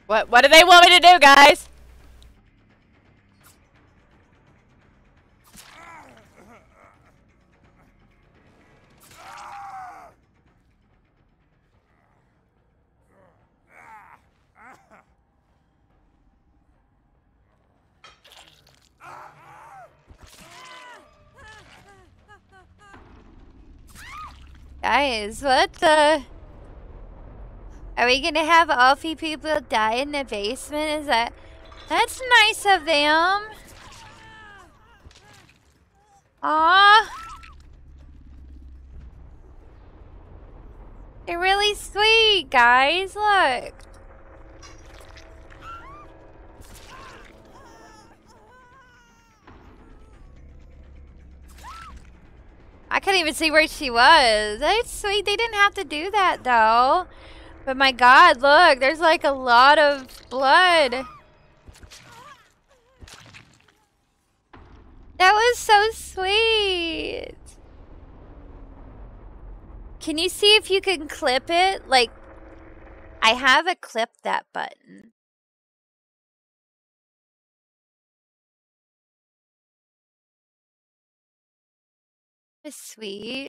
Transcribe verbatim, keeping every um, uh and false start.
What what do they want me to do, guys? Guys, what the? Are we gonna have all few people die in the basement? Is that... That's nice of them. Aww. They're really sweet, guys. Look. I couldn't even see where she was. That's sweet. They didn't have to do that, though. But my god, look. There's like a lot of blood. That was so sweet. Can you see if you can clip it? Like, I have a clip that button. It's sweet.